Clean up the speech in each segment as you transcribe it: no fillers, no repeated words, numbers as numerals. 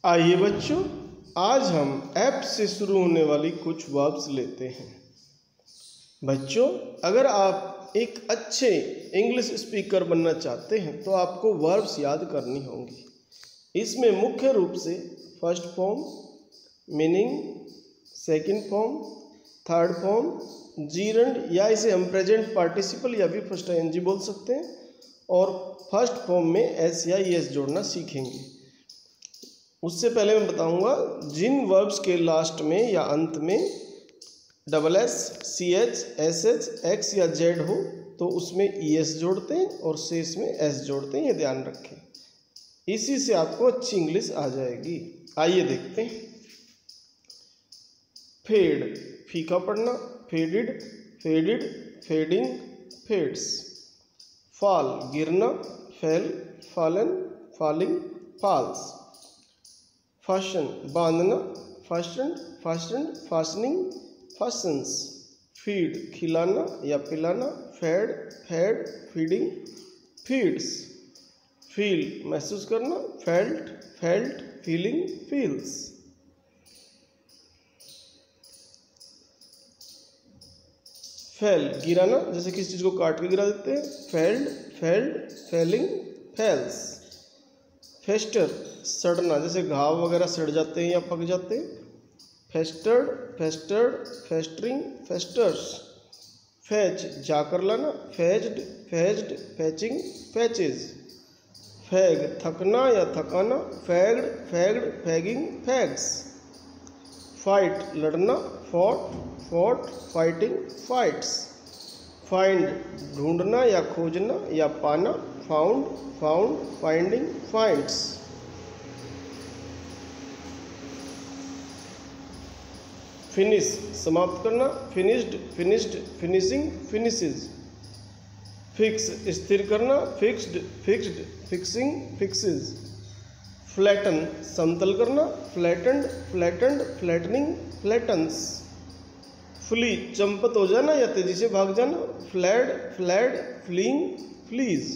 आइए बच्चों, आज हम एफ से शुरू होने वाली कुछ वर्ब्स लेते हैं। बच्चों, अगर आप एक अच्छे इंग्लिश स्पीकर बनना चाहते हैं तो आपको वर्ब्स याद करनी होंगी। इसमें मुख्य रूप से first form, meaning, second form, third form, gerund या इसे हम प्रेजेंट पार्टिसिपल या भी फर्स्ट आईएनजी बोल सकते हैं, और फर्स्ट फॉर्म में एस या एस जोड़ना सीखेंगे। उससे पहले मैं बताऊंगा जिन वर्ब्स के लास्ट में या अंत में double S, C H, S H, X या जेड हो तो उसमें ई एस जोड़ते हैं और शेष में एस जोड़ते हैं, ये ध्यान रखें। इसी से आपको अच्छी इंग्लिश आ जाएगी। आइए देखते हैं। फेड, फीका पड़ना, faded, faded, fading, fades. Fall, गिरना, fell, fallen, falling, falls. Fasten, बांधना, fasten, fasten, fastening, fastens. Feed, खिलाना या पिलाना, fed, fed, feeding, feeds. Feel, महसूस करना, felt, felt, feeling, feels. Fell, गिराना, जैसे किसी चीज़ को काट के गिरा देते हैं, felled, felled, felling, fells. Fester, सड़ना, जैसे घाव वगैरह सड़ जाते हैं या पक जाते हैं, फेस्टर्ड, फेस्टर्ड, फेस्टरिंग, फेस्टर्स। फैच, जाकर लाना, फैच्ड, फैच्ड, फैचिंग, फैचेज। फैग, थकना या थकाना, fagged, fagged, fagging, fags. Fight, लड़ना, fought, fought, fighting, fights. Find, ढूंढना या खोजना या पाना, found, found, finding, finds. Finish, समाप्त करना, finished, finished, finishing, finishes. Fix, स्थिर करना, fixed, fixed, fixing, fixes. Flatten, समतल करना, flattened, flattened, flattening, flattens. Flee, चंपत हो जाना या तेजी से भाग जाना, fled, fled, fleeing, flees.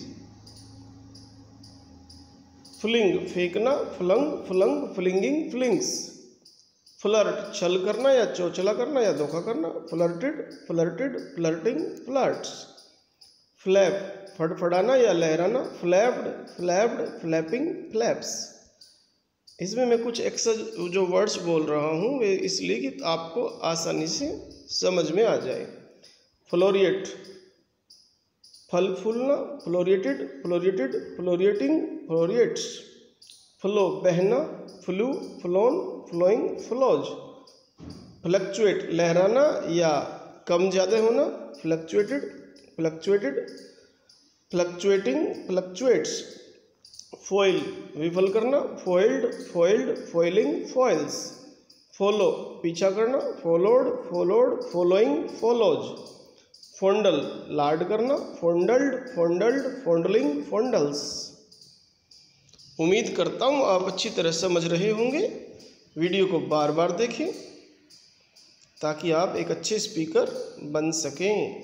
Fling, फेंकना, flung, flung, flinging, flings. Flirt, छल करना या चौचला करना या धोखा करना, flirted, flirted, flirting, flirts. Flap, फड़फड़ाना या लहराना, फ्लैप्ड, फ्लैप्ड, फ्लैपिंग, फ्लैप्स। इसमें मैं कुछ एक्स्ट्रा जो वर्ड्स बोल रहा हूँ वे इसलिए कि आपको आसानी से समझ में आ जाए। फ्लोरिएट, फल फूलना, floriated, floriated, floriating, floriates. Flow, बहना, flew, flown, flowing, flows. Fluctuate, लहराना या कम ज़्यादा होना, fluctuated, fluctuated, fluctuating, fluctuates. Foil, विफल करना, foiled, foiled, foiling, foils. Follow, पीछा करना, followed, followed, following, follows. Fondle, लाड करना, फॉन्डल्ड, फॉन्डल्ड, फॉन्डलिंग, फॉन्डल्स। उम्मीद करता हूँ आप अच्छी तरह समझ रहे होंगे। वीडियो को बार बार देखें ताकि आप एक अच्छे स्पीकर बन सकें।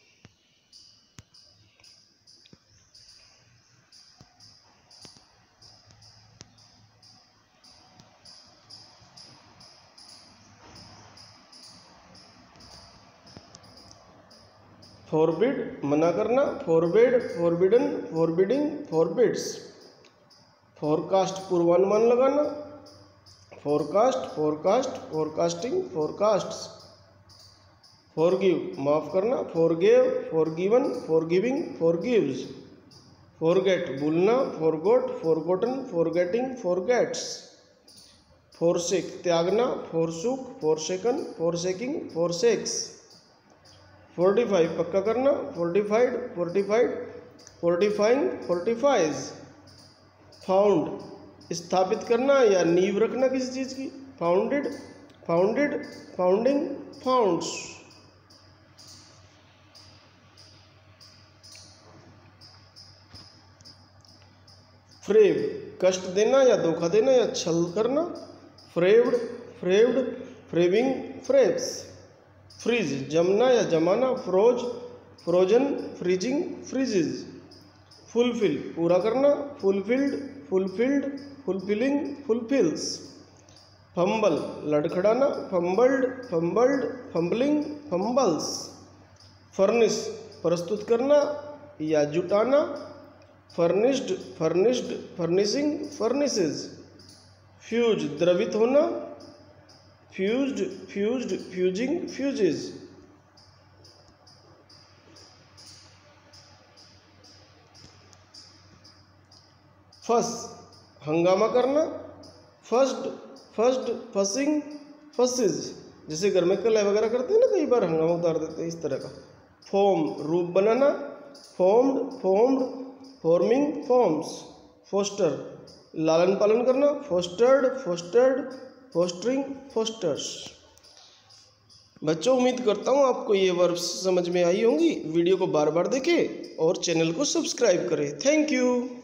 फॉरबिड, मना करना, forbade, forbidden, forbidding, forbids. Forecast, पूर्वानुमान लगाना, forecast, forecast, forecasting, forecasts. Forgive, माफ़ करना, forgave, forgiven, forgiving, forgives. Forget, भूलना, forgot, forgotten, forgetting, forgets. Forsake, त्यागना, forsook, forsaken, forsaking, forsakes. Fortify, पक्का करना, fortified, fortified, fortifying, fortifies. Found, स्थापित करना या नींव रखना किसी चीज़ की, founded, founded, founding, founds. Fret, कष्ट देना या धोखा देना या छल करना, फ्रेव्ड, फ्रेव्ड, फ्रेविंग, फ्रेव्स। फ्रीज, जमना या जमाना, froze, frozen, freezing, freezes. Fulfil, पूरा करना, fulfilled, fulfilled, fulfilling, fulfils. Fumble लड़खड़ाना, fumbled, fumbled, fumbling, fumbles. Furnish प्रस्तुत करना या जुटाना, furnished, furnished, furnishing, furnishes. Fuse द्रवित होना, फ्यूज्ड, फ्यूज्ड, फ्यूजिंग, फ्यूजेज। फस हंगामा करना, फस्ड, फस्ड, फसिंग, फसिज। जैसे घर में कलह वगैरह करते हैं ना, कई बार हंगामा उतार देते हैं, इस तरह का। फॉर्म रूप बनाना, formed, formed, forming, forms. Foster लालन पालन करना, फोस्टर्ड, फोस्टर्ड, फोस्टरिंग, फोस्टर्स। बच्चों उम्मीद करता हूँ आपको ये वर्ब्स समझ में आई होंगी। वीडियो को बार बार देखें और चैनल को सब्सक्राइब करें। Thank you.